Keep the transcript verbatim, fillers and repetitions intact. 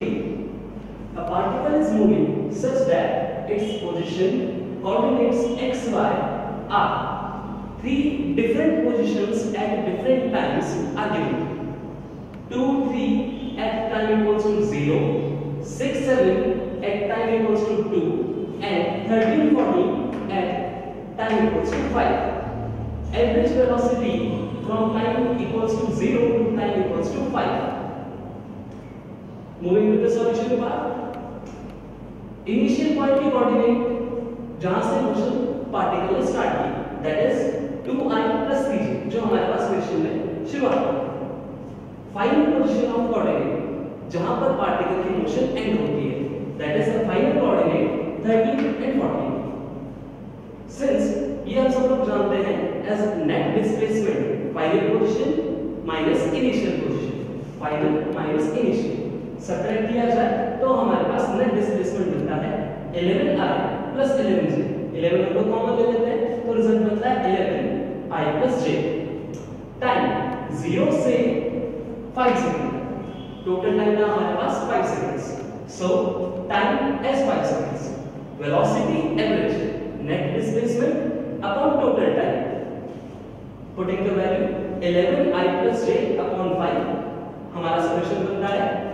A particle is moving such that its position coordinates x, y are three different positions at different times are given. two, three at time equals to zero, six, seven at time equals to two, and thirteen, fourteen at time equals to five. Average velocity from time equals to zero to time equals to five. Moving to the solution part. Initial point की coordinate जहाँ से motion particle ने start की, that is two i plus three j, जो हमारे पास question में शुरुआत में. फाइनल पोजीशन ऑफ कोऑर्डिनेट जहाँ पर पार्टिकल की मोशन एंड होती है, that is the final coordinate thirteen and fourteen. Since ये हम सब लोग जानते हैं as net displacement, final position minus initial position, final minus initial. Subtract किया जाए तो हमारे पास नेट डिस्प्लेसमेंट मिलता है eleven i plus eleven j. Eleven को कॉमन ले लेते हैं तो रिजल्ट मिलता है eleven i plus j. Time zero से फाइव सेकंड, टोटल टाइम ना हमारे पास five seconds. So time as five seconds. Velocity average net displacement upon total time, putting the value eleven i plus j upon five, हमारा solution बनता है